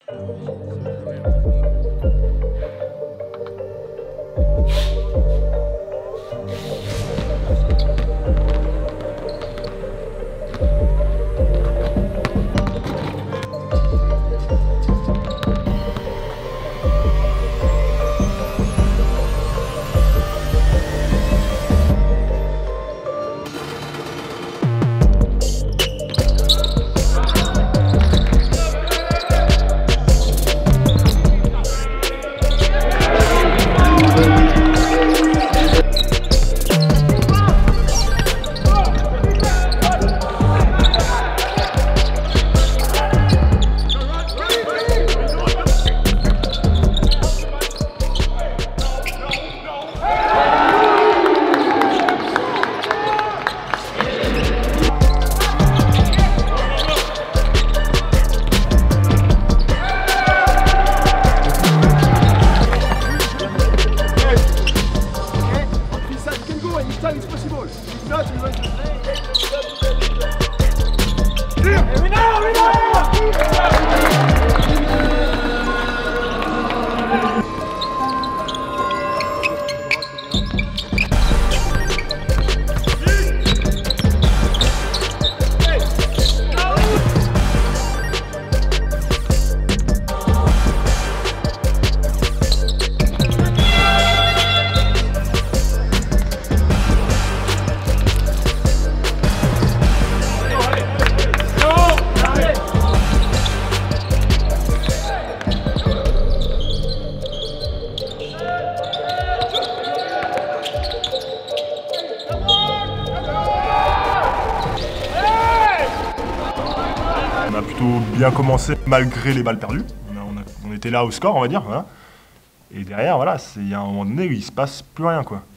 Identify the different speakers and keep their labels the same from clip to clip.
Speaker 1: On a plutôt bien commencé malgré les balles perdues. On était là au score, on va dire. Voilà. Et derrière, voilà, il y a un moment donné où il se passe plus rien, quoi.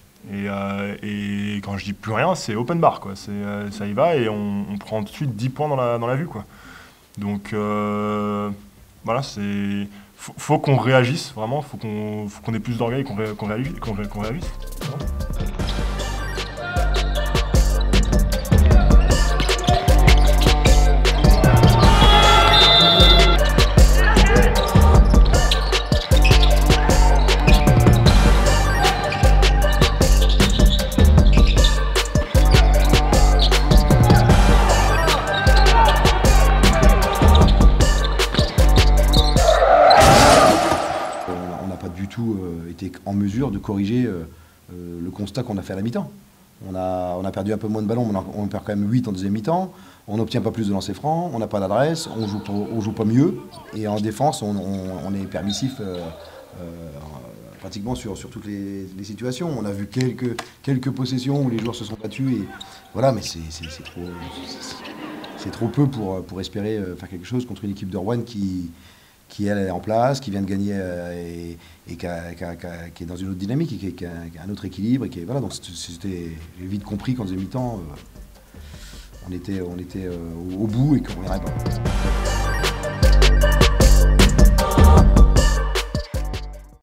Speaker 1: Et quand je dis plus rien, c'est open bar, quoi. Ça y va et on prend tout de suite 10 points dans la vue, quoi. Donc voilà, faut qu'on réagisse vraiment, faut qu'on ait plus d'orgueil, qu'on réagisse. Vraiment.
Speaker 2: Été en mesure de corriger le constat qu'on a fait à la mi-temps. On a perdu un peu moins de ballons, mais on perd quand même 8 en deuxième mi-temps. On n'obtient pas plus de lancers francs, on n'a pas d'adresse, on joue pas mieux. Et en défense, on est permissif pratiquement sur toutes les situations. On a vu quelques possessions où les joueurs se sont battus. Et voilà, mais c'est trop peu pour espérer faire quelque chose contre une équipe de Rouen qui elle est en place, qui vient de gagner et qui est dans une autre dynamique, et qui a un autre équilibre. Et voilà, donc j'ai vite compris qu'en deuxième mi-temps, on était au bout et qu'on n'irait pas.